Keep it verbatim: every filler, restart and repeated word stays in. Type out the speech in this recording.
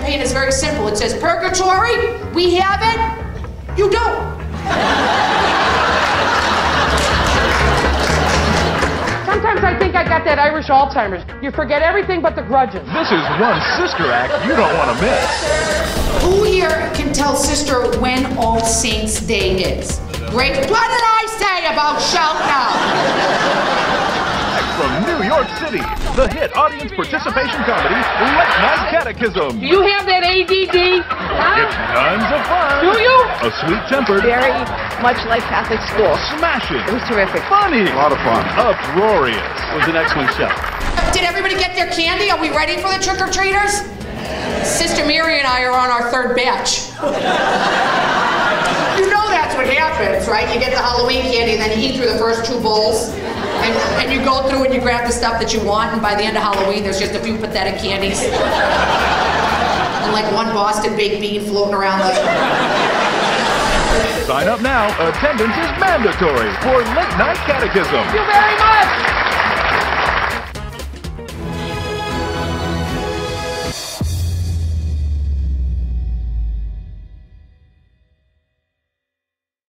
campaign is very simple. It says, purgatory, we have it, you don't. Sometimes I think I got that Irish Alzheimer's. You forget everything but the grudges. This is one sister act you don't want to miss. Who here can tell Sister when All Saints Day is? Great. What did I say about shout now? From New York City, the hit audience participation comedy, Late Nite Catechism. Do you have that A D D? Huh? It's tons of fun. Do you? A sweet-tempered. Very much like Catholic school. Smashing. It was terrific. Funny. A lot of fun. Uproarious. It was an excellent show. Did everybody get their candy? Are we ready for the trick-or-treaters? Sister Mary and I are on our third batch. You know that's what happens, right? You get the Halloween candy and then you eat through the first two bowls. And, and you go through and you grab the stuff that you want, and by the end of Halloween, there's just a few pathetic candies. And like one Boston baked bean floating around the... Sign up now. Attendance is mandatory for Late Nite Catechism. Thank you very much.